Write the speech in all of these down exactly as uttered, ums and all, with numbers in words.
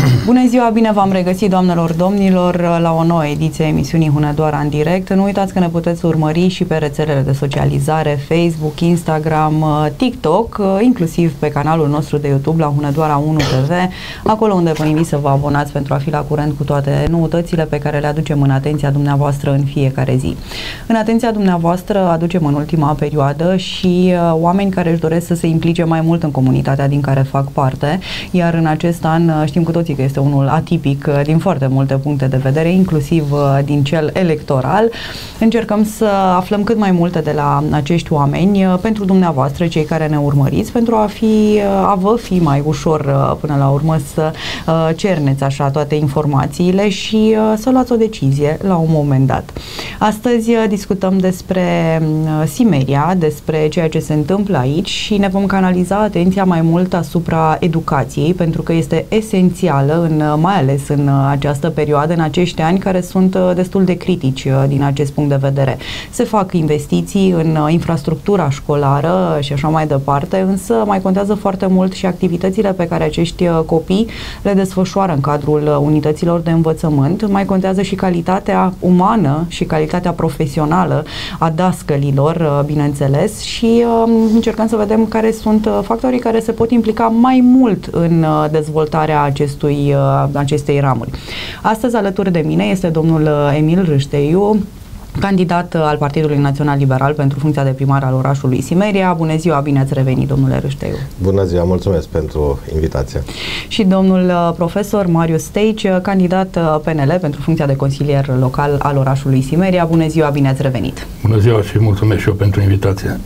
Bună ziua, bine v-am regăsit, doamnelor, domnilor, la o nouă ediție a emisiunii Hunedoara în direct. Nu uitați că ne puteți urmări și pe rețelele de socializare, Facebook, Instagram, TikTok, inclusiv pe canalul nostru de YouTube la Hunedoara unu T V, acolo unde vă invit să vă abonați pentru a fi la curent cu toate noutățile pe care le aducem în atenția dumneavoastră în fiecare zi. În atenția dumneavoastră aducem în ultima perioadă și oameni care își doresc să se implice mai mult în comunitatea din care fac parte, iar în acest an știm cu toții că este unul atipic din foarte multe puncte de vedere, inclusiv din cel electoral. Încercăm să aflăm cât mai multe de la acești oameni pentru dumneavoastră, cei care ne urmăriți, pentru a, fi, a vă fi mai ușor până la urmă să cerneți așa toate informațiile și să luați o decizie la un moment dat. Astăzi discutăm despre Simeria, despre ceea ce se întâmplă aici și ne vom canaliza atenția mai mult asupra educației, pentru că este esențială, în, mai ales în această perioadă, în acești ani care sunt destul de critici din acest punct de vedere. Se fac investiții în infrastructura școlară și așa mai departe, însă mai contează foarte mult și activitățile pe care acești copii le desfășoară în cadrul unităților de învățământ. Mai contează și calitatea umană și calitatea profesională a dascălilor, bineînțeles, și încercăm să vedem care sunt factorii care se pot implica mai mult în dezvoltarea acestui, acestei ramuri. Astăzi alături de mine este domnul Emil Râșteiu, candidat al Partidului Național Liberal pentru funcția de primar al orașului Simeria. Bună ziua, bine ați revenit, domnule Râșteiu. Bună ziua, mulțumesc pentru invitație. Și domnul profesor Marius Steici, candidat P N L pentru funcția de consilier local al orașului Simeria. Bună ziua, bine ați revenit. Bună ziua și mulțumesc și eu pentru invitație.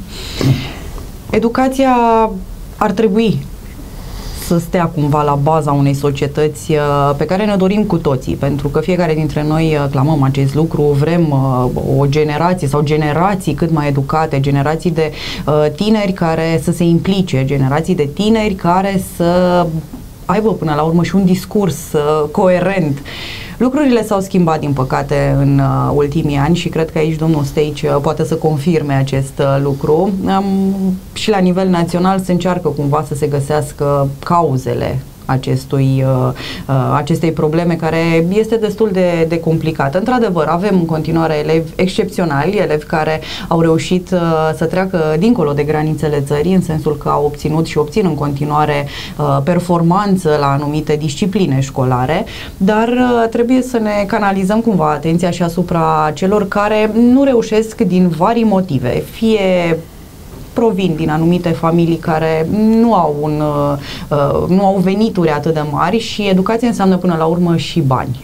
Educația ar trebui să stea cumva la baza unei societăți pe care ne dorim cu toții, pentru că fiecare dintre noi clamăm acest lucru, vrem o generație sau generații cât mai educate, generații de tineri care să se implice, generații de tineri care să aibă până la urmă și un discurs coerent. Lucrurile s-au schimbat, din păcate, în uh, ultimii ani și cred că aici domnul Steici uh, poate să confirme acest uh, lucru. Um, și la nivel național se încearcă cumva să se găsească cauzele acestui, uh, uh, acestei probleme, care este destul de, de complicată. Într-adevăr, avem în continuare elevi excepționali, elevi care au reușit uh, să treacă dincolo de granițele țării, în sensul că au obținut și obțin în continuare uh, performanță la anumite discipline școlare, dar uh, trebuie să ne canalizăm cumva atenția și asupra celor care nu reușesc din vari motive, fie provin din anumite familii care nu au, un, uh, nu au venituri atât de mari și educația înseamnă până la urmă și bani.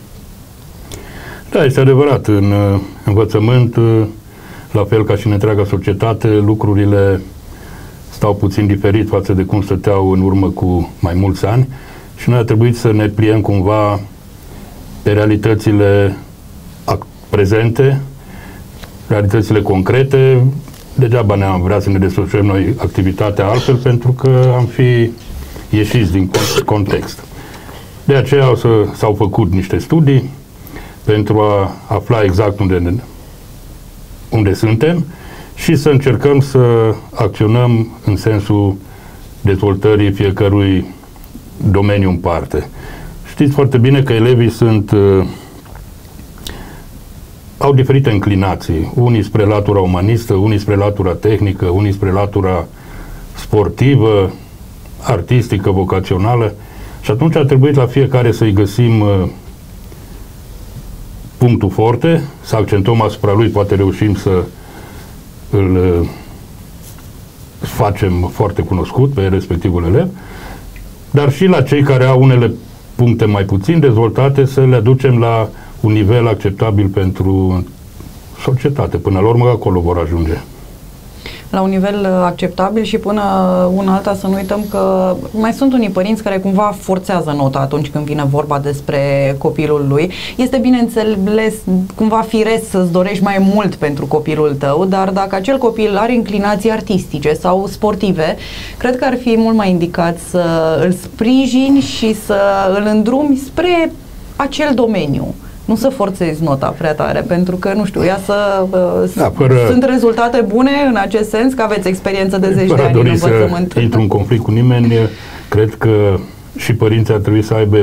Da, este adevărat. În uh, învățământ, uh, la fel ca și în întreaga societate, lucrurile stau puțin diferit față de cum stăteau în urmă cu mai mulți ani și noi a trebuit să ne pliem cumva pe realitățile prezente, realitățile concrete. Degeaba ne-am vrea să ne desfășurăm noi activitatea altfel, pentru că am fi ieșiți din context. De aceea s-au făcut niște studii pentru a afla exact unde, unde suntem și să încercăm să acționăm în sensul dezvoltării fiecărui domeniu în parte. Știți foarte bine că elevii sunt au diferite înclinații, unii spre latura umanistă, unii spre latura tehnică, unii spre latura sportivă, artistică, vocațională, și atunci a trebuit la fiecare să-i găsim uh, punctul forte, să accentuăm asupra lui, poate reușim să îl uh, facem foarte cunoscut pe respectivul elev, dar și la cei care au unele puncte mai puțin dezvoltate să le aducem la un nivel acceptabil pentru societate. Până la urmă, acolo vor ajunge. La un nivel acceptabil și până una alta să nu uităm că mai sunt unii părinți care cumva forțează nota atunci când vine vorba despre copilul lui. Este bineînțeles cumva firesc să-ți dorești mai mult pentru copilul tău, dar dacă acel copil are inclinații artistice sau sportive, cred că ar fi mult mai indicat să îl sprijini și să îl îndrumi spre acel domeniu. Nu să forțezi nota prea tare, pentru că, nu știu, ea să... Da, fără, sunt rezultate bune în acest sens, că aveți experiență de zeci de ani în învățământ. Să intru în conflict cu nimeni, cred că și părinții ar trebui să aibă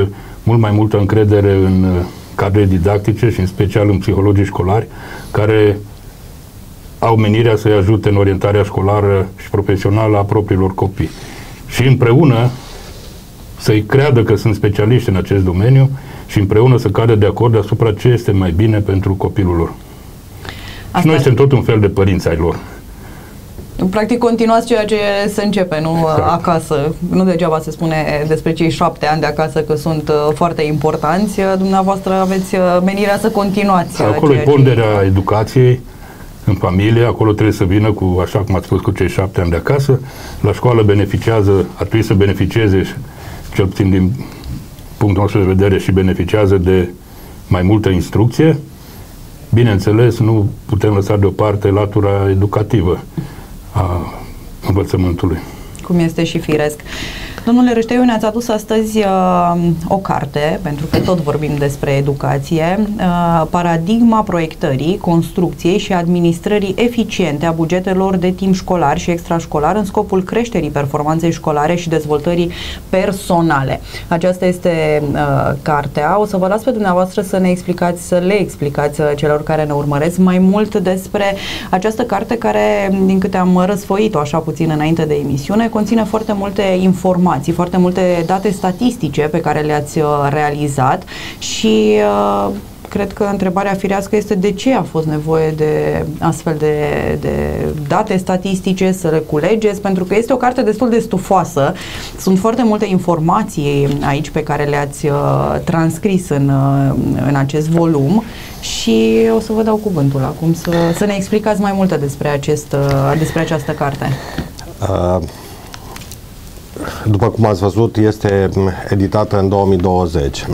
mult mai multă încredere în cadre didactice și în special în psihologii școlari care au menirea să-i ajute în orientarea școlară și profesională a propriilor copii. Și împreună să-i creadă că sunt specialiști în acest domeniu și împreună să cadă de acord asupra ce este mai bine pentru copilul lor. Asta și noi suntem tot un fel de părinți ai lor. Practic continuați ceea ce se începe, nu? Exact. Acasă. Nu degeaba se spune despre cei șapte ani de acasă că sunt foarte importanți. Dumneavoastră aveți menirea să continuați. Acolo e ponderea ce... educației în familie, acolo trebuie să vină cu, așa cum ați spus, cu cei șapte ani de acasă. La școală beneficiază, ar trebui să beneficieze, cel puțin din punctul nostru de vedere, și beneficiază de mai multă instrucție. Bineînțeles, nu putem lăsa deoparte latura educativă a învățământului. Cum este și firesc. Domnule Râșteiu, ne-ați adus astăzi uh, o carte, pentru că tot vorbim despre educație, uh, Paradigma proiectării, construcției și administrării eficiente a bugetelor de timp școlar și extrașcolar în scopul creșterii performanței școlare și dezvoltării personale. Aceasta este uh, cartea. O să vă las pe dumneavoastră să ne explicați, să le explicați uh, celor care ne urmăresc mai mult despre această carte care, din câte am răsfoit-o așa puțin înainte de emisiune, conține foarte multe informații, foarte multe date statistice pe care le-ați realizat și uh, cred că întrebarea firească este de ce a fost nevoie de astfel de, de date statistice, să le culegeți, pentru că este o carte destul de stufoasă. Sunt foarte multe informații aici pe care le-ați uh, transcris în, uh, în acest volum și o să vă dau cuvântul acum să, să ne explicați mai multe despre, acest, uh, despre această carte. Uh. După cum ați văzut, este editată în două mii douăzeci.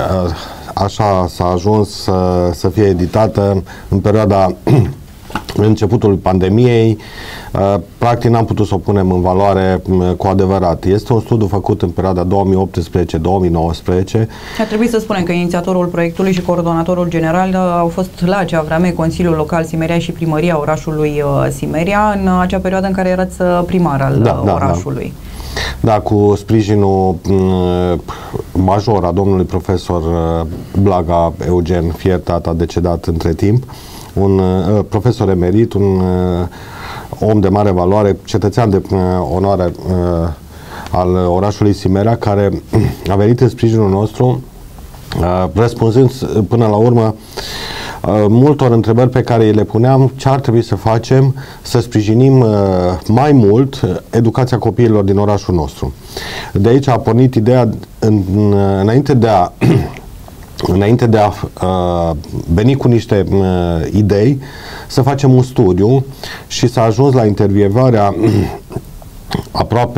Așa s-a ajuns să, să fie editată în perioada începutul pandemiei. Practic n-am putut să o punem în valoare cu adevărat. Este un studiu făcut în perioada două mii optsprezece două mii nouăsprezece. Ar trebui să spunem că inițiatorul proiectului și coordonatorul general au fost la acea vreme Consiliul Local Simeria și Primăria orașului Simeria, în acea perioadă în care erați primar al da, orașului. Da, da. Da, cu sprijinul major a domnului profesor Blaga Eugen Fiertat, a decedat între timp, un profesor emerit, un om de mare valoare, cetățean de onoare al orașului Simeria, care a venit în sprijinul nostru, răspunzând până la urmă multor întrebări pe care le puneam, ce ar trebui să facem să sprijinim uh, mai mult educația copiilor din orașul nostru. De aici a pornit ideea, în, înainte de a înainte de a uh, veni cu niște uh, idei, să facem un studiu și să ajungi la intervievarea aproape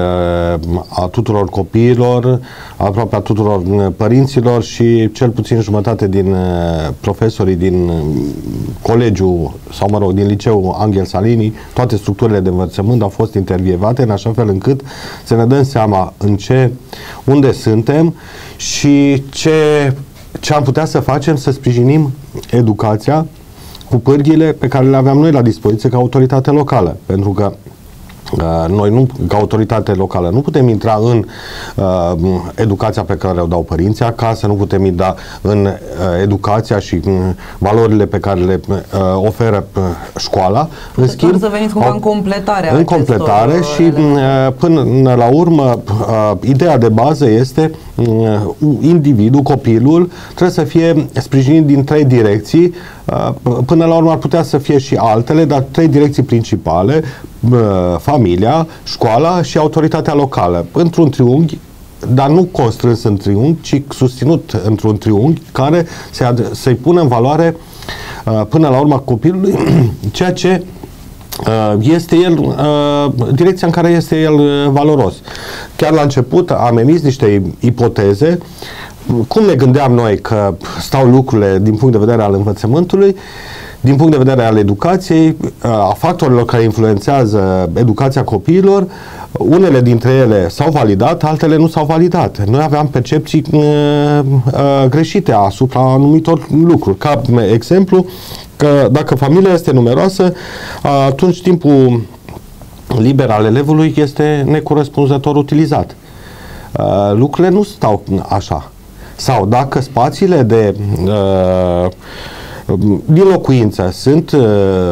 a tuturor copiilor, aproape a tuturor părinților și cel puțin jumătate din profesorii din colegiul, sau mă rog, din liceul Angel Salini. Toate structurile de învățământ au fost intervievate în așa fel încât să ne dăm seama în ce, unde suntem și ce, ce am putea să facem să sprijinim educația cu pârghile pe care le aveam noi la dispoziție ca autoritate locală. Pentru că noi, nu, ca autoritate locală, nu putem intra în uh, educația pe care o dau părinții acasă, nu putem intra în uh, educația și uh, valorile pe care le uh, oferă uh, școala. În schimb, să veniți cumva în completare. În completare și uh, până la urmă, uh, ideea de bază este uh, individul, copilul, trebuie să fie sprijinit din trei direcții. Uh, până la urmă ar putea să fie și altele, dar trei direcții principale: familia, școala și autoritatea locală, într-un triunghi, dar nu constrâns în triunghi, ci susținut într-un triunghi care să-i pună în valoare până la urma copilului ceea ce este el, direcția în care este el valoros. Chiar la început am emis niște ipoteze cum ne gândeam noi că stau lucrurile din punct de vedere al învățământului, din punct de vedere al educației, a factorilor care influențează educația copiilor. Unele dintre ele s-au validat, altele nu s-au validat. Noi aveam percepții uh, uh, greșite asupra anumitor lucruri. Ca exemplu, că dacă familia este numeroasă, atunci timpul liber al elevului este necorespunzător utilizat. Uh, lucrurile nu stau așa. Sau dacă spațiile de uh, din locuință sunt uh,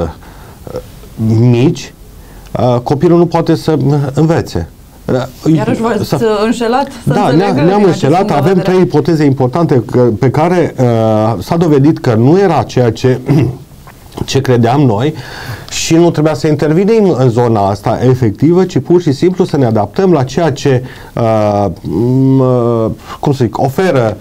mici, uh, copilul nu poate să învețe. Iarăși v-ați să, înșelat? Da, ne-am înșelat. Avem trei ipoteze importante pe care uh, s-a dovedit că nu era ceea ce ce credeam noi și nu trebuia să intervenim în zona asta efectivă, ci pur și simplu să ne adaptăm la ceea ce uh, uh, cum să zic, oferă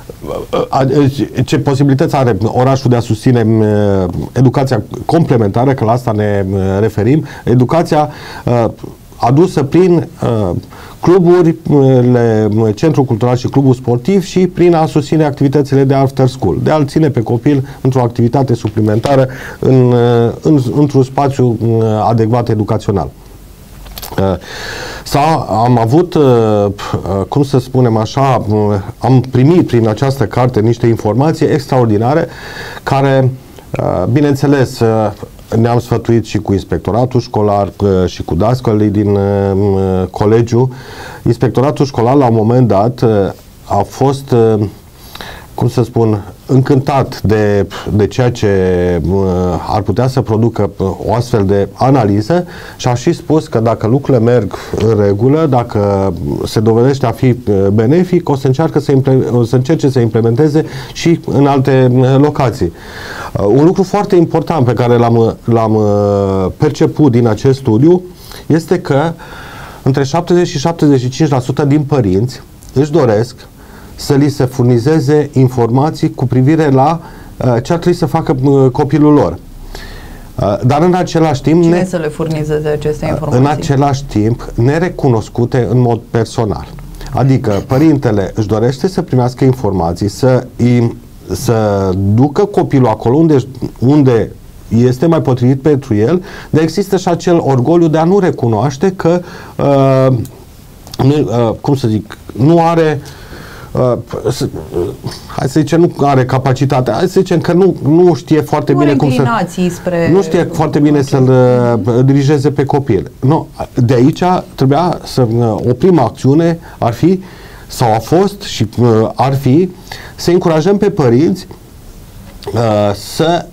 ce posibilități are orașul de a susține educația complementară, că la asta ne referim, educația uh, adusă prin uh, cluburile, Centrul Cultural și Clubul Sportiv și prin a susține activitățile de after school, de a-l ține pe copil într-o activitate suplimentară în, în, într-un spațiu adecvat educațional. Sau am avut, cum să spunem așa, am primit prin această carte niște informații extraordinare care, bineînțeles, ne-am sfătuit și cu inspectoratul școlar și cu dascălii din colegiu. Inspectoratul școlar la un moment dat a fost, cum să spun, încântat de, de ceea ce ar putea să producă o astfel de analiză și a și spus că dacă lucrurile merg în regulă, dacă se dovedește a fi benefic, o să, încearcă să, o să încerce să implementeze și în alte locații. Un lucru foarte important pe care l-am, l-am perceput din acest studiu este că între șaptezeci și șaptezeci și cinci la sută din părinți își doresc să li se furnizeze informații cu privire la uh, ce ar trebui să facă uh, copilul lor. Uh, dar în același timp... Cine ne, să le furnizeze aceste informații? În același timp, nerecunoscute în mod personal. Adică, părintele își dorește să primească informații, să, îi, să ducă copilul acolo unde, unde este mai potrivit pentru el, dar există și acel orgoliu de a nu recunoaște că, uh, nu, uh, cum să zic, nu are... Uh, uh, hai să zicem, nu are capacitate, hai să zicem că nu, nu știe foarte nu bine cum să... spre... Nu știe foarte bine să-l uh, dirigeze pe copil. No, de aici trebuia să... Uh, o primă acțiune ar fi, sau a fost și uh, ar fi, să încurajăm pe părinți uh, să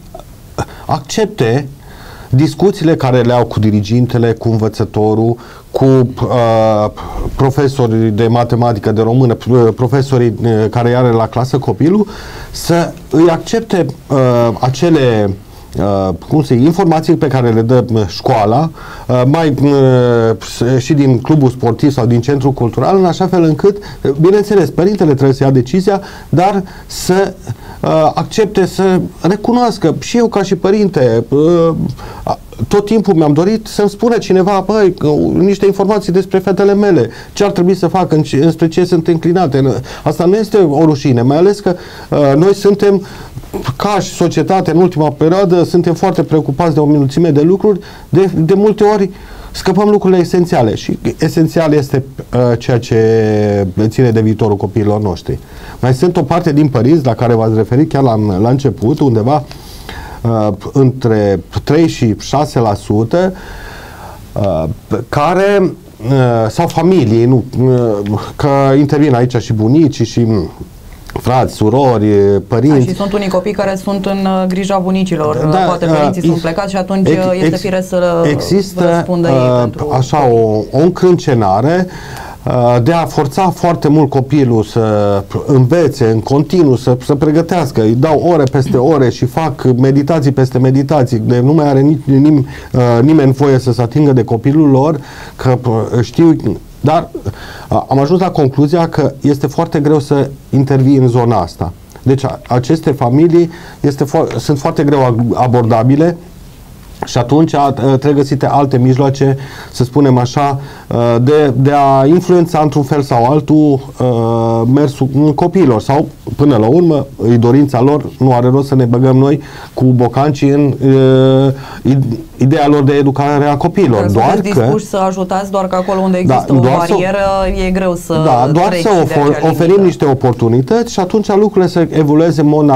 accepte discuțiile care le au cu dirigintele, cu învățătorul, cu uh, profesorii de matematică, de română, profesorii uh, care are la clasă copilul, să îi accepte uh, acele uh, cum să zic, informații pe care le dă școala, uh, mai uh, și din clubul sportiv sau din centrul cultural, în așa fel încât, bineînțeles, părintele trebuie să ia decizia, dar să uh, accepte, să recunoască, și eu ca și părinte, uh, tot timpul mi-am dorit să-mi spună cineva, băi, niște informații despre fetele mele, ce ar trebui să facă, înspre ce sunt înclinate. Asta nu este o rușine, mai ales că uh, noi suntem, ca și societate, în ultima perioadă, suntem foarte preocupați de o mulțime de lucruri, de, de multe ori scăpăm lucrurile esențiale și esențial este uh, ceea ce ține de viitorul copiilor noștri. Mai sunt o parte din părinți la care v-ați referit chiar la, la început, undeva Uh, între trei și șase la sută uh, care uh, sau familii, nu, uh, că intervin aici și bunicii și frați, surori, părinți. Da, și sunt unii copii care sunt în uh, grija bunicilor. Da, poate părinții uh, sunt plecați și atunci ex, este firesc să există, răspundă ei uh, pentru așa o, o încrâncenare de a forța foarte mult copilul să învețe în continuu, să, să pregătească, îi dau ore peste ore și fac meditații peste meditații, de nu mai are nim, nim, nimeni voie să se atingă de copilul lor, că știu, dar am ajuns la concluzia că este foarte greu să intervii în zona asta. Deci aceste familii este fo- sunt foarte greu abordabile. Și atunci trebuie găsite alte mijloace, să spunem așa, de, de a influența într-un fel sau altul mersul copiilor. Sau, până la urmă, e dorința lor, nu are rost să ne băgăm noi cu bocancii în ideea lor de educare a copiilor. Dar doar sunteți că, dispuși să ajutați, doar că acolo unde există da, o barieră să, e greu să da, doar să ofer, oferim limită. niște oportunități și atunci lucrurile să evolueze în mod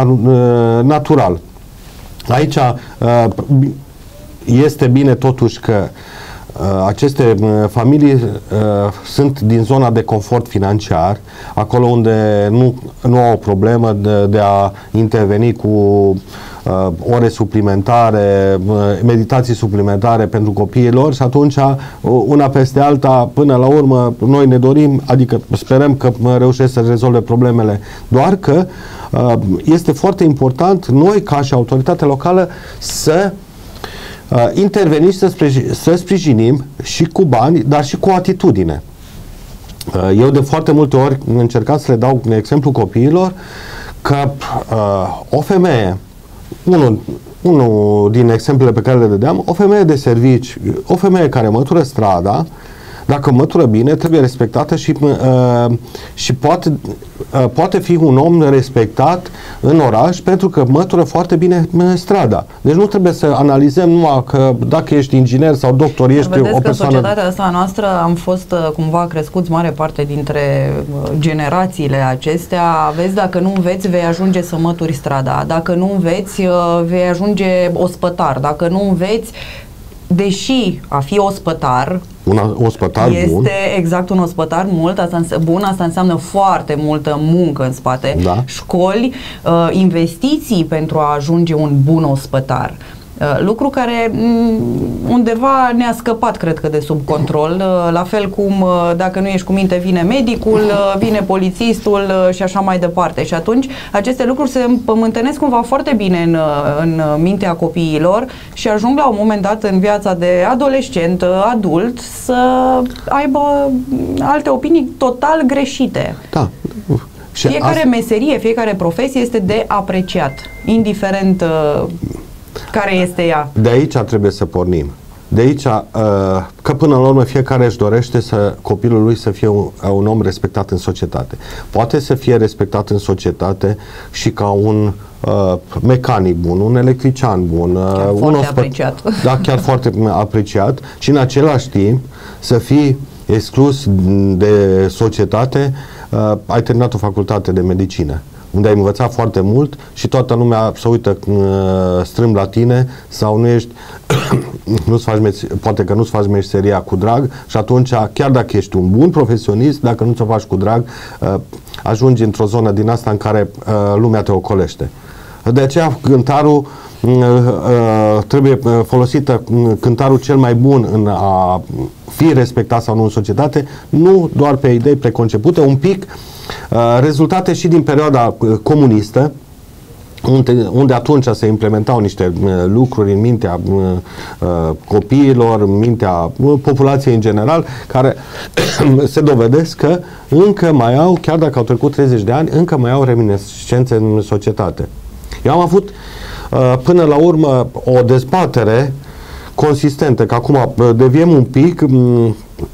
natural. Aici este bine totuși că aceste familii sunt din zona de confort financiar, acolo unde nu, nu au o problemă de, de a interveni cu uh, ore suplimentare, uh, meditații suplimentare pentru copiilor și atunci uh, una peste alta, până la urmă, noi ne dorim, adică sperăm că reușesc să rezolve problemele, doar că uh, este foarte important noi, ca și autoritate locală, să Uh, interveni și să, sprijin, să sprijinim și cu bani, dar și cu atitudine. Uh, eu de foarte multe ori încercam să le dau un exemplu copiilor că uh, o femeie, unul, unul din exemplele pe care le dădeam, o femeie de servici, o femeie care mătură strada, dacă mătură bine, trebuie respectată și, uh, și poate, uh, poate fi un om respectat în oraș pentru că mătură foarte bine strada. Deci nu trebuie să analizăm numai că dacă ești inginer sau doctor, ești Vedeți o persoană... că în societatea asta noastră am fost uh, cumva crescuți mare parte dintre uh, generațiile acestea. Vezi, dacă nu înveți, vei ajunge să mături strada. Dacă nu înveți, uh, vei ajunge ospătar. Dacă nu înveți, deși a fi ospătar, Un ospătar este bun. exact un ospătar mult, asta înse- bun, asta înseamnă foarte multă muncă în spate, Da. școli, uh, investiții pentru a ajunge un bun ospătar. Uh, lucru care m, undeva ne-a scăpat, cred că, de sub control, uh, la fel cum uh, dacă nu ești cu minte vine medicul, uh, vine polițistul uh, și așa mai departe. Și atunci aceste lucruri se împământenesc cumva foarte bine în, uh, în mintea copiilor și ajung la un moment dat în viața de adolescent, uh, adult, să aibă alte opinii total greșite. Da. Și Fiecare asta... meserie, fiecare profesie este de apreciat, indiferent uh, care este ea. De aici trebuie să pornim. De aici, uh, că până la urmă fiecare își dorește să copilul lui să fie un, un om respectat în societate. Poate să fie respectat în societate și ca un uh, mecanic bun, un electrician bun, uh, un foarte ospăt, apreciat. Da, chiar foarte apreciat și în același timp să fii exclus de societate. Uh, ai terminat o facultate de medicină, unde ai învățat foarte mult și toată lumea se uită uh, strâmb la tine sau nu ești, nu-ți faci mes- poate că nu-ți faci meseria cu drag și atunci, chiar dacă ești un bun profesionist, dacă nu ți-o faci cu drag, uh, ajungi într-o zonă din asta în care uh, lumea te ocolește. De aceea cântarul uh, uh, trebuie folosită, cântarul cel mai bun în a fi respectat sau nu în societate, nu doar pe idei preconcepute, un pic uh, rezultate și din perioada uh, comunistă, unde, unde atunci se implementau niște uh, lucruri în mintea uh, uh, copiilor, în mintea uh, populației în general, care se dovedesc că încă mai au, chiar dacă au trecut treizeci de ani, încă mai au reminiscențe în societate. Eu am avut uh, până la urmă o dezbatere consistentă, că acum deviem un pic, uh,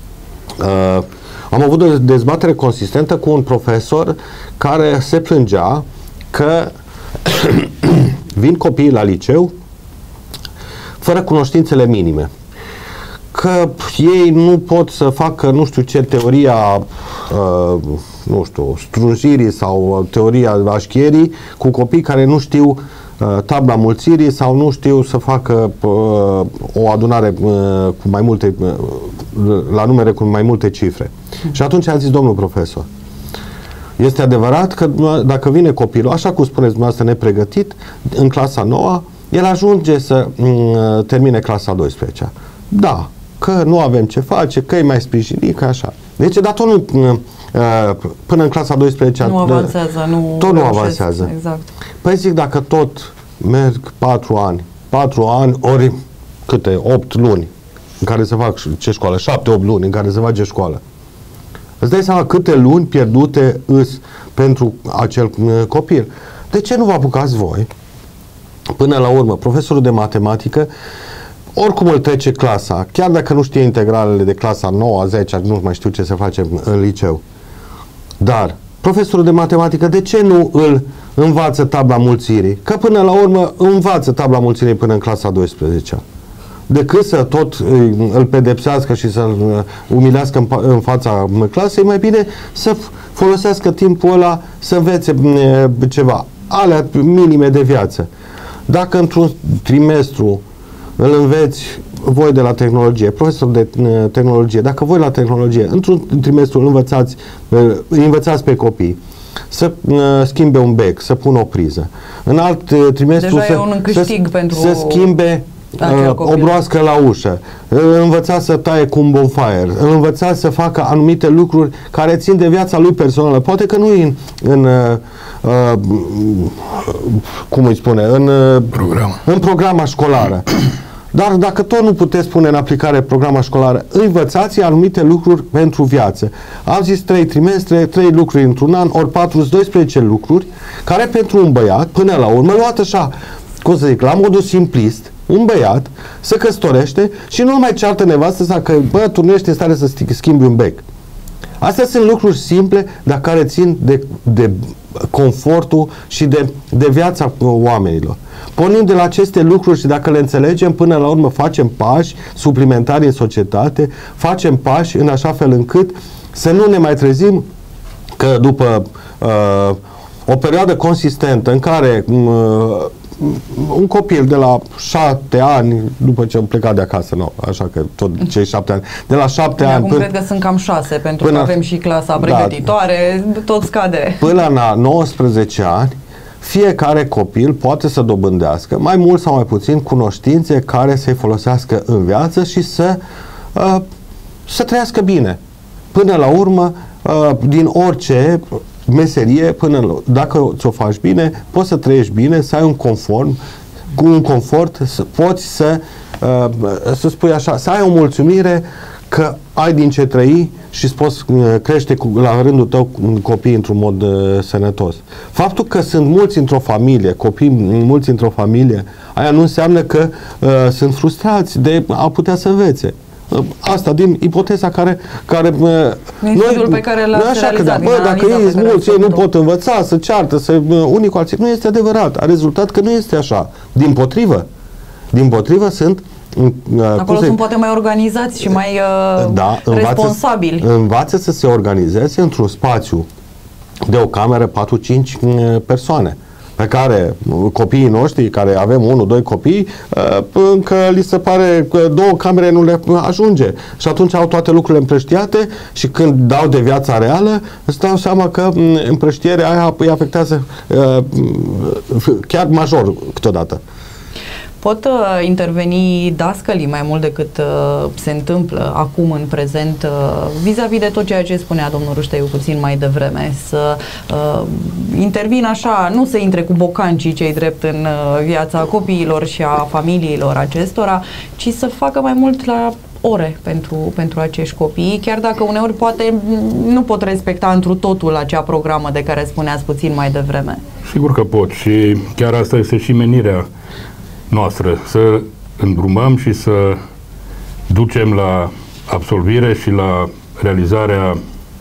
am avut o dezbatere consistentă cu un profesor care se plângea că vin copiii la liceu fără cunoștințele minime, că ei nu pot să facă, nu știu ce, teoria uh, nu știu, strunjirii sau teoria așchierii cu copii care nu știu uh, tabla mulțirii sau nu știu să facă uh, o adunare uh, cu mai multe uh, la numere cu mai multe cifre. Mm. Și atunci a zis domnul profesor, este adevărat că dacă vine copilul, așa cum spuneți dumneavoastră, nepregătit, în clasa nouă, el ajunge să uh, termine clasa a douăsprezecea. Da, că nu avem ce face, că e mai sprijinit, că așa. Deci, dar tot nu, uh, până în clasa a douăsprezecea nu avansează, nu tot nu avansează. Exact. Păi zic, dacă tot merg patru ani, patru ani, ori câte, opt luni, în care se fac ce școală, șapte, opt luni în care se face școală. Îți dai seama câte luni pierdute îs pentru acel copil. De ce nu vă apucați voi? Până la urmă, profesorul de matematică, oricum îl trece clasa, chiar dacă nu știe integralele de clasa nouă, a zecea, nu mai știu ce se face în liceu. Dar profesorul de matematică, de ce nu îl învață tabla mulțirii? Că până la urmă învață tabla mulțirii până în clasa a douăsprezecea. Decât să tot îl pedepsească și să-l umilească în, în fața clasei, mai bine să folosească timpul ăla să învețe ceva, alea minime de viață. Dacă într-un trimestru îl înveți voi de la tehnologie, profesor de tehnologie, dacă voi la tehnologie, într-un trimestru învățați, învățați pe copii să uh, schimbe un bec, să pună o priză. În alt uh, trimestru Deja să, e un câștig să, pentru să schimbe uh, o broască la ușă, învăța să taie cu un bonfire, învăța să facă anumite lucruri care țin de viața lui personală. Poate că nu în, în uh, uh, cum îi spune, în, uh, Program. în programa școlară. Dar dacă tot nu puteți pune în aplicare programa școlară, învățați anumite lucruri pentru viață. Am zis trei trimestre, trei lucruri într-un an, ori patru, doisprezece lucruri, care pentru un băiat, până la urmă, luat așa, cum să zic, la modul simplist, un băiat se căsătorește și nu mai ceartă nevastă sa că, bă, tu nu ești în stare să schimbi un bec. Astea sunt lucruri simple, dar care țin de, de confortul și de, de viața oamenilor. Pornind de la aceste lucruri și dacă le înțelegem, până la urmă facem pași suplimentari în societate, facem pași în așa fel încât să nu ne mai trezim că după uh, o perioadă consistentă în care uh, un copil de la șapte ani, după ce am plecat de acasă, nu, așa că tot cei șapte ani, de la șapte ani acum până, cred că sunt cam șase, pentru până, că avem și clasa pregătitoare, da, tot scade. Până la nouăsprezece ani, fiecare copil poate să dobândească mai mult sau mai puțin cunoștințe care să-i folosească în viață și să, uh, să trăiască bine. Până la urmă, uh, din orice meserie, până la, dacă ți-o faci bine, poți să trăiești bine, să ai un conform, cu un confort, să, poți să, uh, să spui așa, să ai o mulțumire că ai din ce trăi și îți poți crește cu, la rândul tău copii într-un mod uh, sănătos. Faptul că sunt mulți într-o familie, copii mulți într-o familie, aia nu înseamnă că uh, sunt frustrați de a putea să învețe. Uh, asta din ipoteza care... care uh, noi, pe care l-ați așa realizat, că, bă, dacă ei mulți, ei nu pot învăța, să ceartă, să uh, unii cu alții. Nu este adevărat. A rezultat că nu este așa. Dimpotrivă. Dimpotrivă sunt acolo sunt poate mai organizați și mai uh, da, responsabili. Învață, învață să se organizeze într-un spațiu de o cameră patru-cinci persoane, pe care copiii noștri, care avem unu, doi copii, încă li se pare că două camere nu le ajunge. Și atunci au toate lucrurile împrăștiate și când dau de viața reală, îți dau seama că împrăștierea aia îi afectează chiar major câteodată. Pot uh, interveni dascălii mai mult decât uh, se întâmplă acum în prezent uh, vis-a-vis de tot ceea ce spunea domnul Rușteiu puțin mai devreme, să uh, intervin așa, nu să intre cu bocancii cei drept în uh, viața copiilor și a familiilor acestora, ci să facă mai mult la ore pentru, pentru acești copii, chiar dacă uneori poate nu pot respecta întru totul acea programă de care spuneați puțin mai devreme. Sigur că pot și chiar asta este și menirea noastră, să îndrumăm și să ducem la absolvire și la realizarea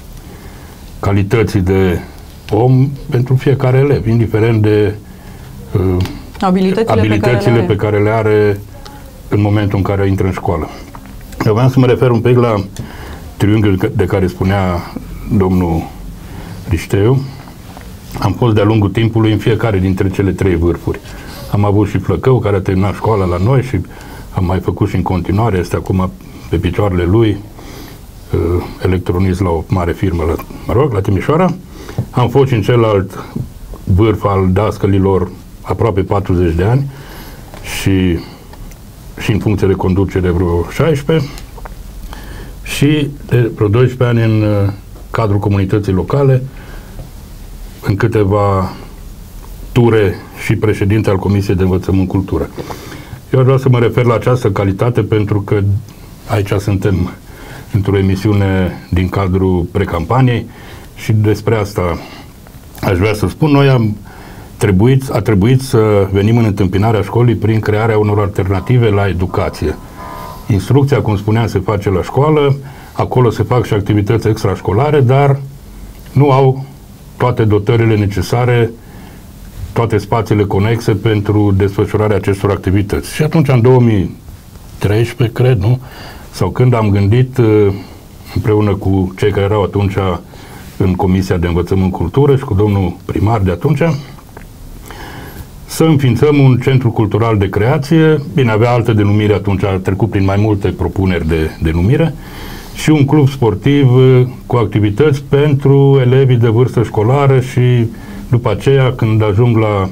calității de om pentru fiecare elev, indiferent de uh, abilitățile, abilitățile pe, care le, pe care le are în momentul în care intră în școală. Eu vreau să mă refer un pic la triunghiul de care spunea domnul Rișteu. Am fost de-a lungul timpului în fiecare dintre cele trei vârfuri. Am avut și Flăcău, care a terminat școala la noi și am mai făcut și în continuare, este acum pe picioarele lui, uh, electronist la o mare firmă, la, mă rog, la Timișoara. Am fost și în celălalt vârf al dascălilor aproape patruzeci de ani și, și în funcție de conducere vreo șaisprezece și de vreo doisprezece ani în uh, cadrul comunității locale, în câteva ture și președinte al Comisiei de Învățământ Cultură. Eu vreau să mă refer la această calitate pentru că aici suntem într-o emisiune din cadrul precampaniei și despre asta aș vrea să spun. Noi am trebuit, a trebuit să venim în întâmpinarea școlii prin crearea unor alternative la educație. Instrucția, cum spuneam, se face la școală, acolo se fac și activități extrașcolare, dar nu au toate dotările necesare, toate spațiile conexe pentru desfășurarea acestor activități. Și atunci, în două mii treisprezece, cred, nu? Sau când am gândit, împreună cu cei care erau atunci în Comisia de Învățământ Cultură și cu domnul primar de atunci, să înființăm un centru cultural de creație, bine, avea altă denumire atunci, a trecut prin mai multe propuneri de denumire, și un club sportiv cu activități pentru elevii de vârstă școlară și după aceea, când ajung la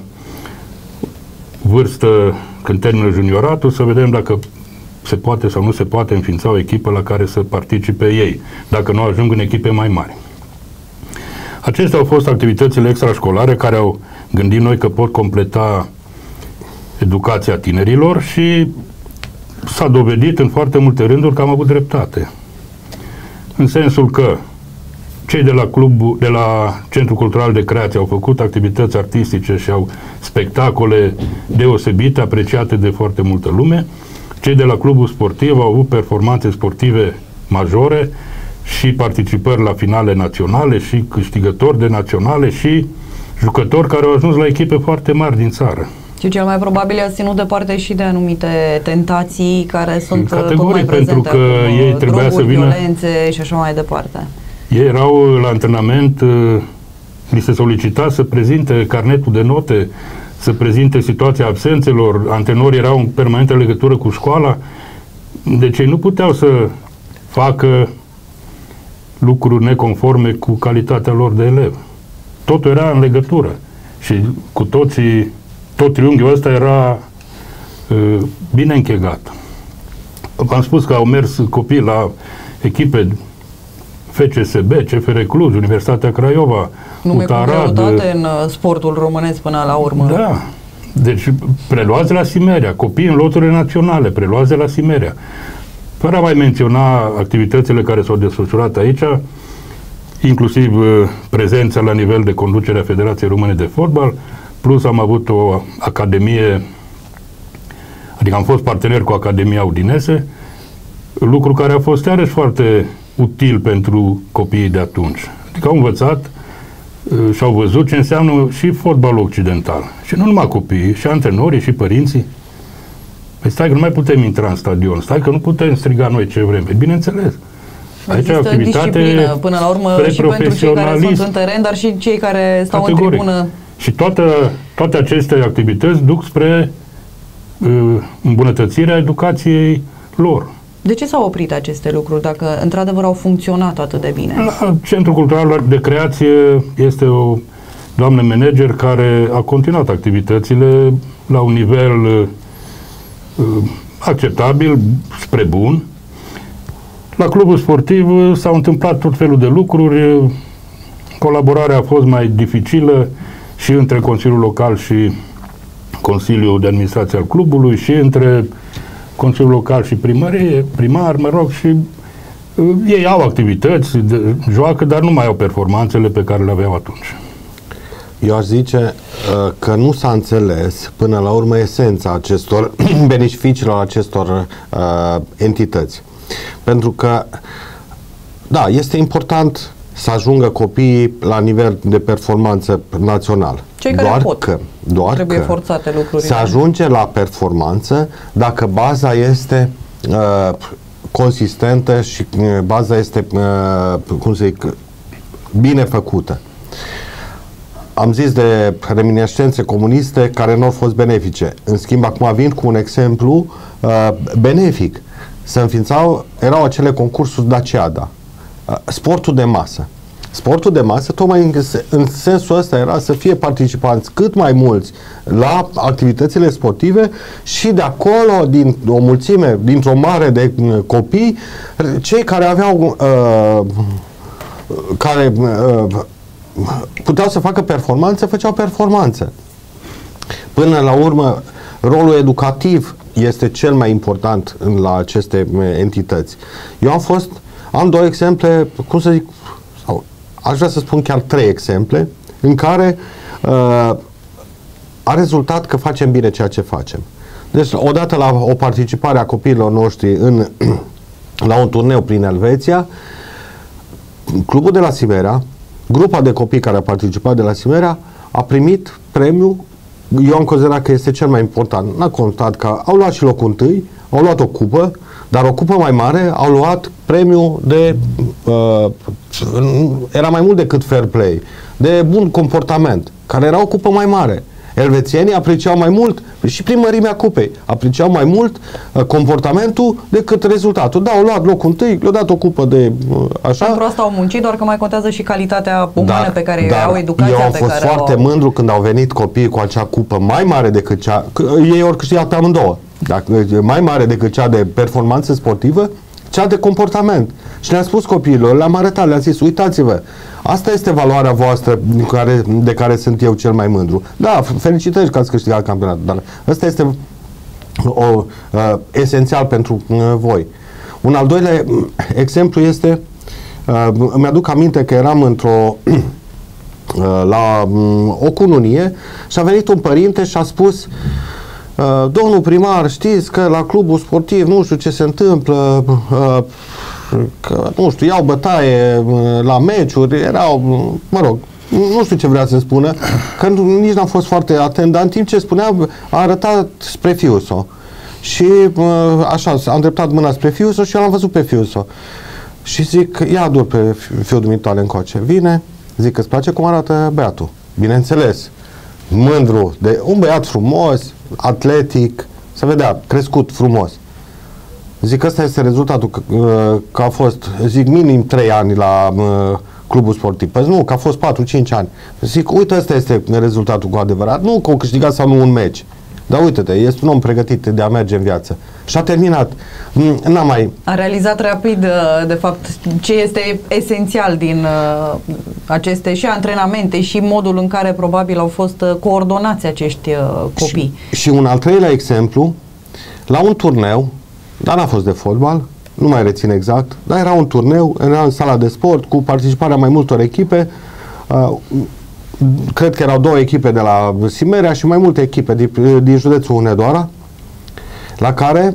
vârstă, când termină junioratul, să vedem dacă se poate sau nu se poate înființa o echipă la care să participe ei, dacă nu ajung în echipe mai mari. Acestea au fost activitățile extrașcolare care au gândit noi că pot completa educația tinerilor și s-a dovedit în foarte multe rânduri că am avut dreptate. În sensul că cei de la clubul, de la Centrul Cultural de Creație au făcut activități artistice și au spectacole deosebite, apreciate de foarte multă lume. Cei de la clubul sportiv au avut performanțe sportive majore și participări la finale naționale și câștigători de naționale și jucători care au ajuns la echipe foarte mari din țară. Și cel mai probabil a ținut departe și de anumite tentații care sunt categoric, tot mai prezente pentru că acum, ei trebuia droguri, să vină, violențe și așa mai departe. Ei erau la antrenament, li se solicita să prezinte carnetul de note, să prezinte situația absențelor, antrenorii erau în permanentă legătură cu școala, deci ei nu puteau să facă lucruri neconforme cu calitatea lor de elev. Totul era în legătură și cu toții, tot triunghiul ăsta era uh, bine închegat. V-am spus că au mers copii la echipe F C S B, C F R Cluj, Universitatea Craiova, Nume cu Utarad, greutate în sportul românesc până la urmă. Da. Deci preluați la Simeria, copii în loturile naționale, preluați de la Simeria. Fără a mai menționa activitățile care s-au desfășurat aici, inclusiv prezența la nivel de conducere a Federației Române de Fotbal, plus am avut o academie, adică am fost partener cu Academia Udinese, lucru care a fost iarăși foarte util pentru copiii de atunci. Adică au învățat și au văzut ce înseamnă și fotbalul occidental. Și nu numai copiii, și antrenorii, și părinții. Păi stai că nu mai putem intra în stadion, stai că nu putem striga noi ce vrem. E bineînțeles. Aici există disciplină, până la urmă, și pentru cei care sunt în teren, dar și cei care stau categoric în tribună. Și toată, toate aceste activități duc spre uh, îmbunătățirea educației lor. De ce s-au oprit aceste lucruri, dacă într-adevăr au funcționat atât de bine? La Centrul Cultural de Creație este o doamnă manager care a continuat activitățile la un nivel uh, acceptabil, spre bun. La clubul sportiv s-au întâmplat tot felul de lucruri, colaborarea a fost mai dificilă și între Consiliul Local și Consiliul de Administrație al clubului și între Consiliul Local și primărie, primar, mă rog, și uh, ei au activități, de, joacă, dar nu mai au performanțele pe care le aveau atunci. Eu aș zice uh, că nu s-a înțeles până la urmă esența acestor beneficiilor acestor uh, entități. Pentru că, da, este important să ajungă copiii la nivel de performanță național. Cei care doar pot. că, doar Trebuie că forțate lucrurile. se ajunge la performanță dacă baza este uh, consistentă și uh, baza este, uh, cum să zic, bine făcută. Am zis de reminiscențe comuniste care nu au fost benefice. În schimb, acum vin cu un exemplu uh, benefic. Se înființau, erau acele concursuri Daciada. Uh, sportul de masă. Sportul de masă, tocmai în, în sensul ăsta era să fie participanți cât mai mulți la activitățile sportive și de acolo, din o mulțime, dintr-o mare de copii, cei care aveau uh, care uh, puteau să facă performanțe, făceau performanțe. Până la urmă, rolul educativ este cel mai important la aceste entități. Eu am fost, am două exemple, cum să zic, sau aș vrea să spun chiar trei exemple, în care uh, a rezultat că facem bine ceea ce facem. Deci, odată la o participare a copiilor noștri în, la un turneu prin Elveția, clubul de la Simeria, grupa de copii care a participat de la Simeria, a primit premiul. Eu am considerat că este cel mai important. N-a contat că au luat și locul întâi, au luat o cupă, dar o cupă mai mare, au luat premiul de uh, era mai mult decât fair play, de bun comportament, care era o cupă mai mare. Elvețienii apreciau mai mult, și prin mărimea cupei, apreciau mai mult uh, comportamentul decât rezultatul. Da, au luat locul întâi, le-au dat o cupă de uh, așa. Pentru asta au muncit, doar că mai contează și calitatea umană dar, pe care dar au, educația eu am pe fost care foarte au... mândru când au venit copiii cu acea cupă mai mare decât cea, ei ori câștigat pe amândouă, dacă, mai mare decât cea de performanță sportivă, cea de comportament. Și le-am spus copiilor, le-am arătat, le-am zis, uitați-vă, asta este valoarea voastră de care, de care sunt eu cel mai mândru. Da, felicitări că ați câștigat campionatul, dar ăsta este o, uh, esențial pentru uh, voi. Un al doilea exemplu este, uh, îmi aduc aminte că eram într-o uh, la um, o cununie și a venit un părinte și a spus: Uh, domnul primar, știți că la clubul sportiv nu știu ce se întâmplă, uh, că, nu știu, iau bătaie uh, la meciuri, erau, mă rog, nu știu ce vrea să spună, că nu, nici n-am fost foarte atent, dar în timp ce spunea, a arătat spre fiul său. Și uh, așa, a îndreptat mâna spre fiul său și eu l-am văzut pe fiul său. Și zic, ia adu pe fiul dumitale încoace. Vine, zic, îți place cum arată băiatul? Bineînțeles, mândru, de un băiat frumos, atletic, se vedea, crescut frumos. Zic, ăsta este rezultatul, că, că a fost, zic, minim trei ani la uh, clubul sportiv. Păi nu, că a fost patru cinci ani. Zic, uite, ăsta este rezultatul cu adevărat. Nu că au câștigat sau nu un meci. Dar uite-te, este un om pregătit de a merge în viață. Și a terminat. N-a mai... A realizat rapid, de fapt, ce este esențial din uh, aceste și antrenamente și modul în care probabil au fost coordonați acești uh, copii. Și, și un al treilea exemplu, la un turneu, dar n-a fost de fotbal, nu mai rețin exact, dar era un turneu, era în sala de sport, cu participarea mai multor echipe, uh, cred că erau două echipe de la Simerea și mai multe echipe din, din județul Hunedoara, la care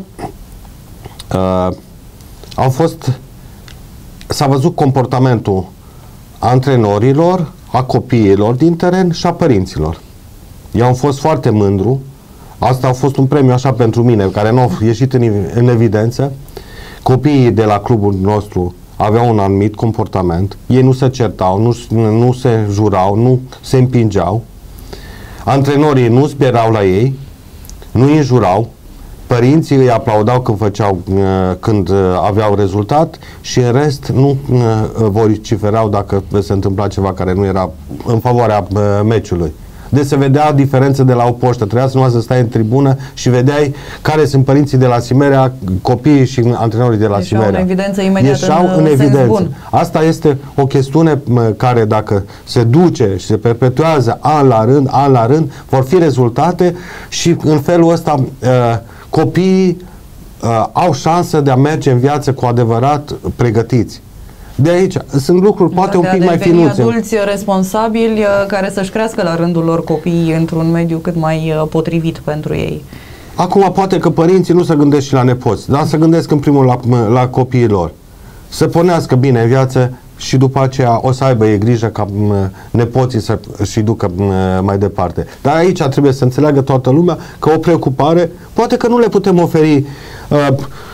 uh, au fost, s-a văzut comportamentul antrenorilor, a copiilor din teren și a părinților. Eu am fost foarte mândru, asta a fost un premiu așa pentru mine, care nu au ieșit în, în evidență. Copiii de la clubul nostru aveau un anumit comportament, ei nu se certau, nu, nu se jurau, nu se împingeau, antrenorii nu spierau la ei, nu îi înjurau, părinții îi aplaudau când făceau, când aveau rezultat și în rest nu vociferau dacă se întâmpla ceva care nu era în favoarea meciului. Deci se vedea diferență de la o poștă. Trebuia să nu să stai în tribună și vedeai care sunt părinții de la Simerea, copiii și antrenorii de la Ieșau Simerea. în evidență imediat. Ieșau în, în evidență. Bun. Asta este o chestiune care, dacă se duce și se perpetuează an la rând, an la rând, vor fi rezultate și în felul ăsta uh, copiii uh, au șansă de a merge în viață cu adevărat pregătiți. De aici sunt lucruri poate un pic mai finuțe. Adulți responsabili care să-și crească la rândul lor copiii într-un mediu cât mai potrivit pentru ei. Acum poate că părinții nu se gândesc și la nepoți, dar se gândesc în primul la, la copiii lor. Să pornească bine în viață și după aceea o să aibă ei grijă ca nepoții să și ducă mai departe. Dar aici trebuie să înțeleagă toată lumea că o preocupare, poate că nu le putem oferi uh,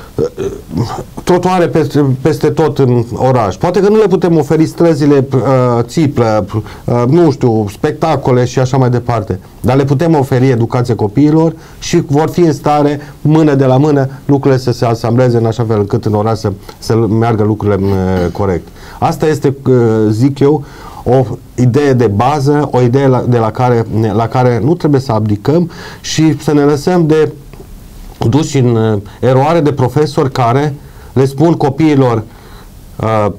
trotuare peste, peste tot în oraș. Poate că nu le putem oferi străzile uh, țiplă, uh, nu știu, spectacole și așa mai departe. Dar le putem oferi educație copiilor și vor fi în stare, mână de la mână, lucrurile să se asambleze în așa fel încât în oraș să, să meargă lucrurile uh, corect. Asta este, uh, zic eu, o idee de bază, o idee la, de la, care, la care nu trebuie să abdicăm și să ne lăsăm de duși în uh, eroare de profesori care le spun copiilor uh,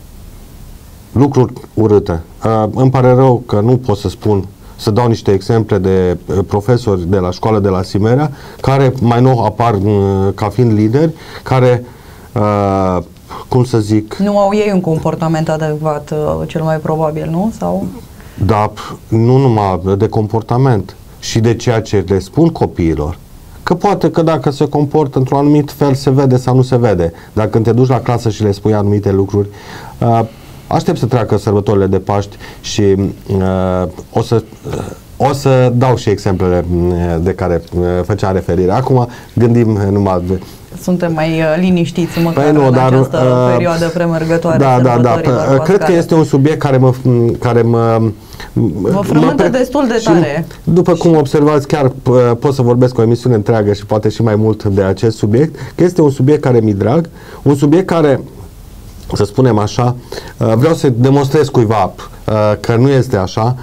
lucruri urâte. Uh, îmi pare rău că nu pot să spun, să dau niște exemple de uh, profesori de la școală de la Simerea, care mai nou apar uh, ca fiind lideri, care, uh, cum să zic... Nu au ei un comportament adecvat, uh, cel mai probabil, nu? Sau... Da, nu numai de comportament, și de ceea ce le spun copiilor. Că poate că dacă se comportă într-un anumit fel se vede sau nu se vede. Dacă când te duci la clasă și le spui anumite lucruri, uh, aștept să treacă sărbătorile de Paști și uh, o să uh, o să dau și exemplele de care uh, făcea referire. Acum gândim numai... suntem mai uh, liniștiți măcar păi nu, în dar, această uh, perioadă premergătoare. Da, da, da. Cred Pascal. că este un subiect care mă, care mă Vă frământă mă, destul de tare. După cum observați, chiar pot să vorbesc o emisiune întreagă și poate și mai mult de acest subiect, că este un subiect care mi-e drag, un subiect care, să spunem așa, vreau să demonstrez cuiva că nu este așa.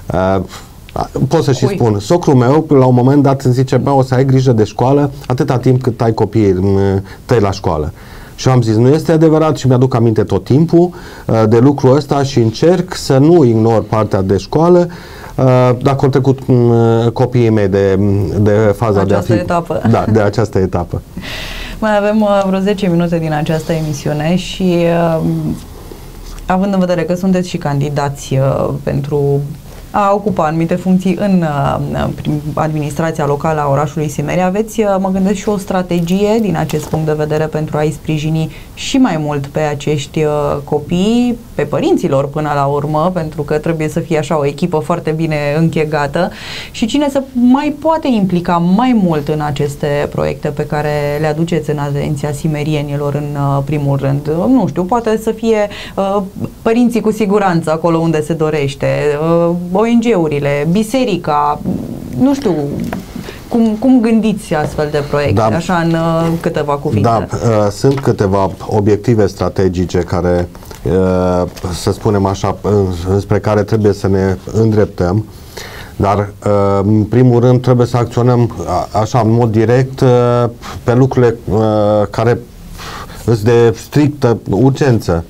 Pot să și Cui? spun, socrul meu la un moment dat îmi zice, bă, o să ai grijă de școală atâta timp cât ai copiii tăi la școală. Și am zis, nu este adevărat și mi-aduc aminte tot timpul uh, de lucrul ăsta și încerc să nu ignor partea de școală uh, dacă au trecut uh, copiii mei de, de faza această de a fi... etapă. Da, de această etapă. Mai avem uh, vreo zece minute din această emisiune și uh, având în vedere că sunteți și candidați uh, pentru a ocupa anumite funcții în uh, administrația locală a orașului Simeria, aveți, uh, mă gândesc, și o strategie din acest punct de vedere pentru a-i sprijini și mai mult pe acești uh, copii, pe părinților până la urmă, pentru că trebuie să fie așa o echipă foarte bine închegată și cine să mai poate implica mai mult în aceste proiecte pe care le aduceți în atenția simerienilor în uh, primul rând. Nu știu, poate să fie uh, părinții cu siguranță acolo unde se dorește, uh, O N G-urile, biserica, nu știu, cum, cum gândiți astfel de proiecte, da, așa în uh, câteva cuvinte? Da, uh, sunt câteva obiective strategice care, uh, să spunem așa, spre care trebuie să ne îndreptăm, dar uh, în primul rând trebuie să acționăm așa, în mod direct, uh, pe lucrurile uh, care sunt de strictă urgență,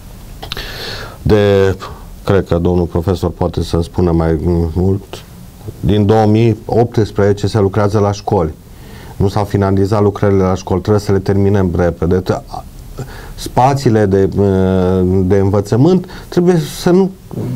de... Cred că domnul profesor poate să-mi spună mai mult. Din două mii optsprezece se lucrează la școli. Nu s-au finalizat lucrările la școli, trebuie să le terminăm repede. Spațiile de, de învățământ trebuie să nu,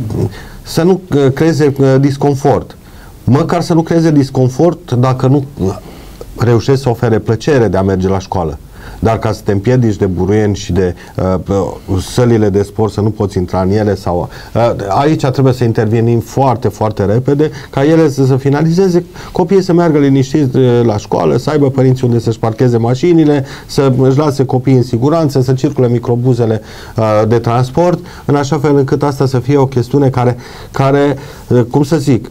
să nu creeze disconfort. Măcar să nu creeze disconfort dacă nu reușești să ofere plăcere de a merge la școală. Dar ca să te împiedici de buruieni și de uh, sălile de sport, să nu poți intra în ele sau... Uh, aici trebuie să intervenim foarte, foarte repede, ca ele să se finalizeze, copiii să meargă liniștiți la școală, să aibă părinții unde să-și parcheze mașinile, să își lase copiii în siguranță, să circule microbuzele uh, de transport, în așa fel încât asta să fie o chestiune care, care uh, cum să zic,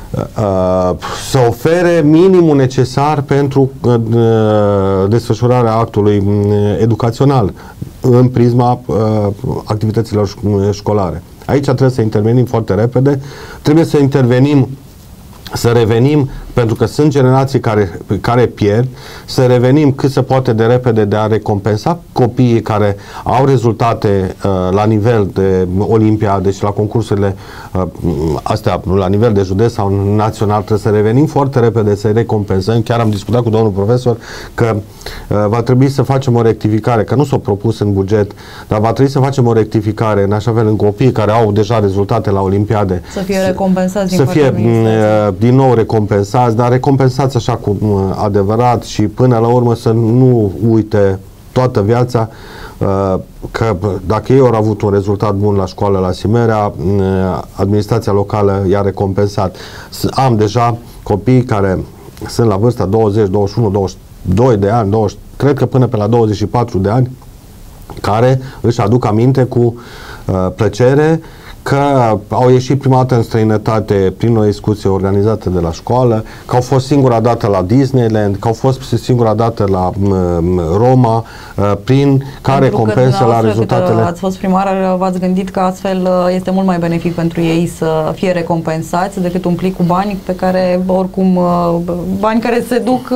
Uh, să ofere minimul necesar pentru uh, desfășurarea actului uh, educațional în prisma uh, activităților școlare. Aici trebuie să intervenim foarte repede, trebuie să intervenim, să revenim, pentru că sunt generații care, care pierd, să revenim cât se poate de repede de a recompensa copiii care au rezultate uh, la nivel de olimpiade și la concursurile uh, astea, la nivel de județ sau național, trebuie să revenim foarte repede să recompensăm. Chiar am discutat cu domnul profesor că uh, va trebui să facem o rectificare, că nu s-a propus în buget, dar va trebui să facem o rectificare în așa fel în copiii care au deja rezultate la olimpiade să fie recompensați din să fie uh, din nou recompensați, dar recompensați așa cu uh, adevărat și până la urmă să nu uite toată viața uh, că dacă ei au avut un rezultat bun la școală la Simeria, uh, administrația locală i-a recompensat. Am deja copii care sunt la vârsta douăzeci, douăzeci și unu, douăzeci și doi de ani, douăzeci, cred că până pe la douăzeci și patru de ani, care își aduc aminte cu uh, plăcere că au ieșit prima dată în străinătate prin o excursie organizată de la școală, că au fost singura dată la Disneyland, că au fost singura dată la um, Roma, uh, prin care compensă la rezultatele... Ați fost primar, v-ați gândit că astfel este mult mai benefic pentru ei să fie recompensați decât un plic cu bani pe care, oricum, bani care se duc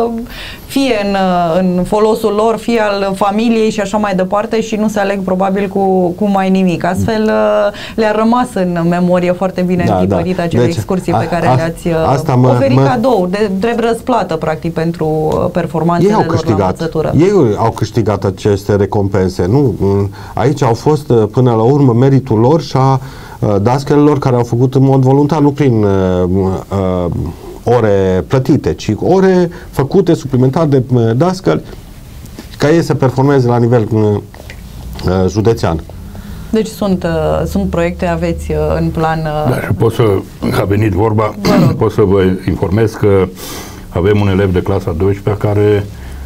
fie în, în folosul lor, fie al familiei și așa mai departe și nu se aleg probabil cu, cu mai nimic. Astfel le-a rămas în memorie foarte bine da, întipărit da. acele deci, excursii pe care le-ați oferit mă, cadou, de drept răsplată, practic, pentru performanțele lor câștigat, la învățătură. Ei au câștigat aceste recompense. Nu? Aici au fost, până la urmă, meritul lor și a dascălilor care au făcut în mod voluntar, nu prin uh, uh, ore plătite, ci ore făcute suplimentar de dascăli ca ei să performeze la nivel uh, județean. Deci sunt, uh, sunt proiecte, aveți uh, în plan... Uh, da, și pot să, a venit vorba, pot să vă informez că avem un elev de clasa a douăsprezecea care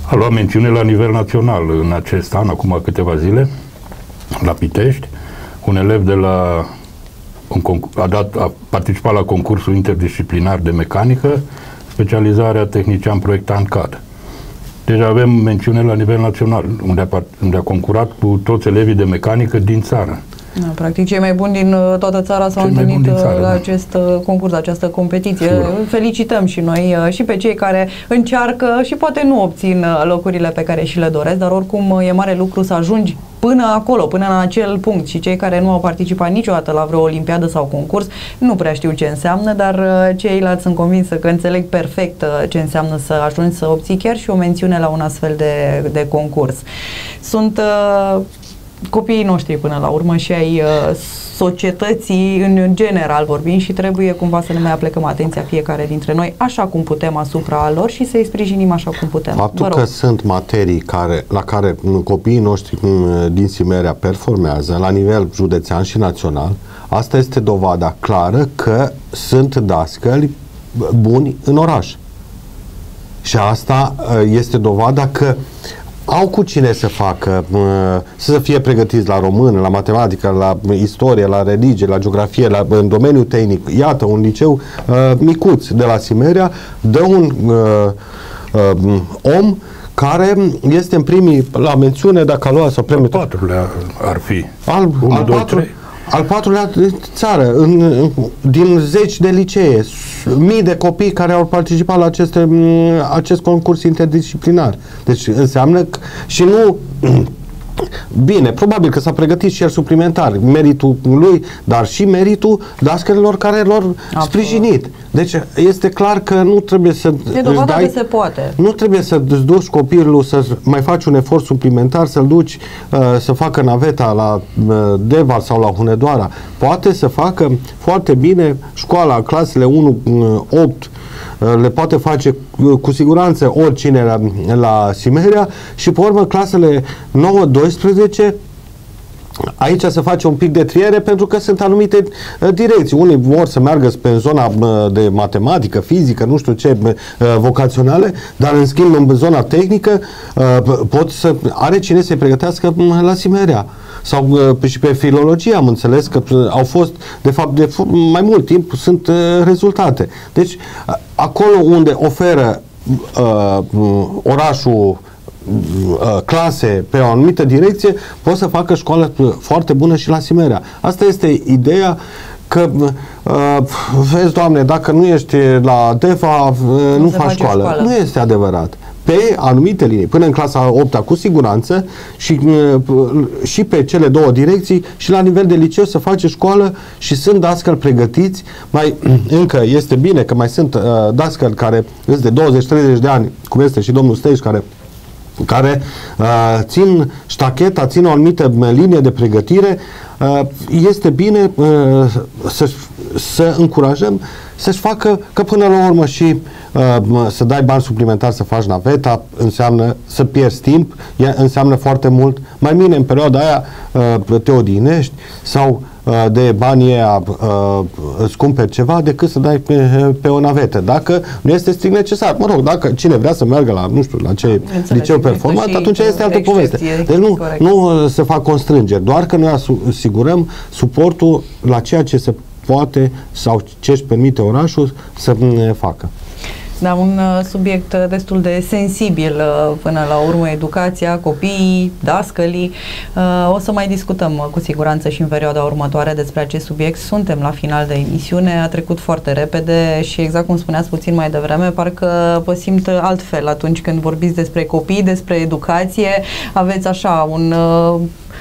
a luat mențiune la nivel național în acest an, acum câteva zile, la Pitești. Un elev de la un, a, dat, a participat la concursul interdisciplinar de mecanică, specializarea tehnician proiectant C A D. Deci avem mențiune la nivel național, unde a, unde a concurat cu toți elevii de mecanică din țară. Da, practic cei mai buni din toată țara s-au întâlnit țară, la da. acest concurs, această competiție. Sigur. Felicităm și noi și pe cei care încearcă și poate nu obțin locurile pe care și le doresc, dar oricum e mare lucru să ajungi până acolo, până în acel punct, și cei care nu au participat niciodată la vreo olimpiadă sau concurs nu prea știu ce înseamnă, dar ceilalți sunt convinsă că înțeleg perfect ce înseamnă să ajungi să obții chiar și o mențiune la un astfel de, de concurs. Sunt uh, copiii noștri până la urmă și ai uh, societății în general vorbim și trebuie cumva să ne mai aplecăm atenția fiecare dintre noi așa cum putem asupra lor și să-i sprijinim așa cum putem. Faptul că sunt materii care, la care copiii noștri din Simerea performează la nivel județean și național, asta este dovada clară că sunt dascăli buni în oraș. Și asta este dovada că au cu cine să facă, să fie pregătiți la română, la matematică, la istorie, la religie, la geografie, la, în domeniul tehnic. Iată, un liceu uh, micuț de la Simerea dă un uh, uh, om care este în primii, la mențiune, dacă a luat sau premiul... Al patrulea ar fi. Al, unu, al, doi, patru, trei. al patrulea țară, în, în, din zeci de licee, mii de copii care au participat la aceste, acest concurs interdisciplinar. Deci înseamnă că, și nu... Bine, probabil că s-a pregătit și el suplimentar, meritul lui, dar și meritul dascălilor care l-au sprijinit. Deci este clar că nu trebuie să e dovada dai, că se poate. Nu trebuie să îți duci copilul să mai faci un efort suplimentar, să-l duci uh, să facă naveta la uh, Deval sau la Hunedoara. Poate să facă foarte bine școala, clasele unu opt, le poate face cu siguranță oricine la, la Simerea și pe urmă clasele nouă doisprezece aici se face un pic de triere pentru că sunt anumite uh, direcții. Unii vor să meargă pe zona uh, de matematică, fizică, nu știu ce, uh, vocaționale, dar în schimb în zona tehnică uh, pot să are cine să-i pregătească uh, la Simerea. Sau uh, și pe filologie am înțeles că uh, au fost, de fapt, de mai mult timp sunt uh, rezultate. Deci, uh, acolo unde oferă uh, orașul clase pe o anumită direcție, poți să facă școală foarte bună și la Simerea. Asta este ideea că uh, vezi, Doamne, dacă nu ești la Deva, uh, nu, nu faci școală. școală. Nu este adevărat. Pe anumite linii, până în clasa opta cu siguranță și, uh, și pe cele două direcții și la nivel de liceu să face școală și sunt dascăli pregătiți. Mai încă este bine că mai sunt uh, dascăli care sunt de douăzeci treizeci de ani, cum este și domnul Steiș, care care uh, țin ștacheta, țin o anumită linie de pregătire, uh, este bine uh, să, să încurajăm să-și facă, că până la urmă și uh, să dai bani suplimentari să faci naveta, înseamnă să pierzi timp, ea înseamnă foarte mult, mai bine în perioada aia uh, te odihnești sau uh, de banii aia uh, îți cumperi ceva decât să dai pe, pe o navetă. Dacă nu este strict necesar. Mă rog, dacă cine vrea să meargă la, nu știu, la ce Înțeleg, liceu performant, atunci este altă poveste. Deci nu, nu se fac constrângeri, doar că noi asigurăm suportul la ceea ce se poate sau ce își permite orașul să facă. Da, un uh, subiect destul de sensibil uh, până la urmă, educația, copiii, dascălii. Uh, o să mai discutăm uh, cu siguranță și în perioada următoare despre acest subiect. Suntem la final de emisiune, a trecut foarte repede și exact cum spuneați puțin mai devreme, parcă vă simt altfel atunci când vorbiți despre copii, despre educație. Aveți așa un... Uh,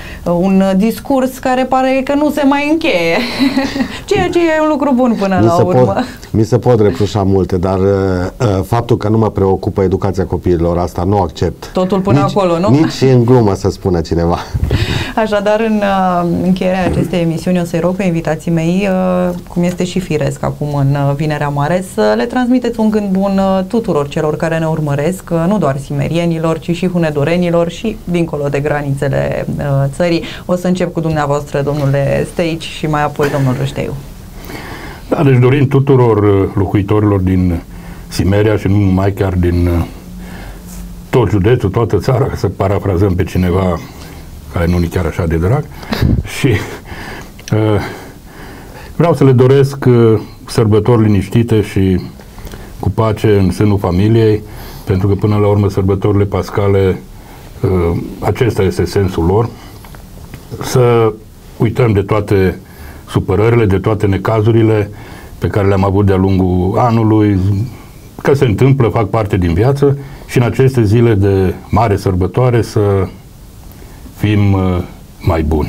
un discurs care pare că nu se mai încheie. Ceea ce e un lucru bun până mi la urmă. Pot, mi se pot reproșa multe, dar uh, faptul că nu mă preocupă educația copiilor, asta nu accept. Totul până nici, acolo, nu? Nici în glumă să spună cineva. Așadar, în uh, încheierea acestei emisiuni o să-i rog pe invitații mei, uh, cum este și firesc acum în uh, Vinerea Mare, să le transmiteți un gând bun uh, tuturor celor care ne urmăresc, uh, nu doar simerienilor, ci și hunedorenilor și dincolo de granițele uh, țării. O să încep cu dumneavoastră, domnule Steici, și mai apoi domnul Râșteiu. Da, deci dorim tuturor locuitorilor din Simerea și nu numai, chiar din tot județul, toată țara, ca să parafrazăm pe cineva care nu e chiar așa de drag. Și uh, vreau să le doresc uh, sărbători liniștite și cu pace în sânul familiei, pentru că până la urmă sărbătorile pascale, uh, acesta este sensul lor. Să uităm de toate supărările, de toate necazurile pe care le-am avut de-a lungul anului, că se întâmplă, fac parte din viață, și în aceste zile de mare sărbătoare să fim uh, mai buni.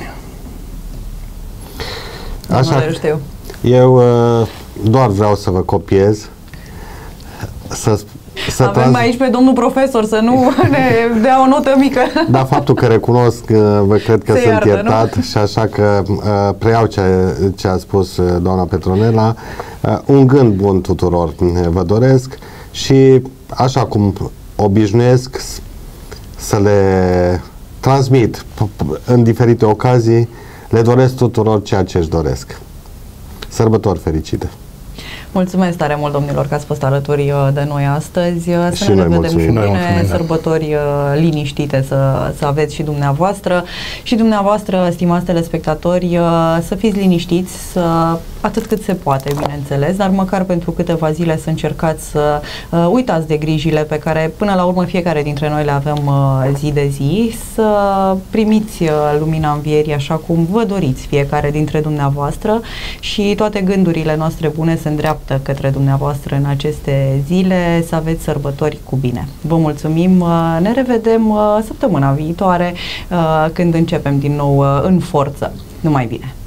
Așa, eu uh, doar vreau să vă copiez, să Să Avem trans... aici pe domnul profesor, să nu ne dea o notă mică. Da, faptul că recunosc, vă cred că Se sunt iartă, iertat, nu? Și așa că uh, preiau ce, ce a spus uh, doamna Petronela. Uh, un gând bun tuturor vă doresc și așa cum obișnuiesc să le transmit în diferite ocazii, le doresc tuturor ceea ce își doresc. Sărbători fericite! Mulțumesc tare mult, domnilor, că ați fost alături de noi astăzi. Să și ne noi vedem mulțumim. și bine, mulțumim, sărbători liniștite să, să aveți și dumneavoastră. Și dumneavoastră, stimați telespectatori, să fiți liniștiți, să, atât cât se poate, bineînțeles, dar măcar pentru câteva zile să încercați să uh, uitați de grijile pe care, până la urmă, fiecare dintre noi le avem uh, zi de zi, să primiți uh, lumina învierii așa cum vă doriți fiecare dintre dumneavoastră și toate gândurile noastre bune se îndreaptă către dumneavoastră în aceste zile, să aveți sărbători cu bine. Vă mulțumim, ne revedem săptămâna viitoare când începem din nou în forță. Numai bine!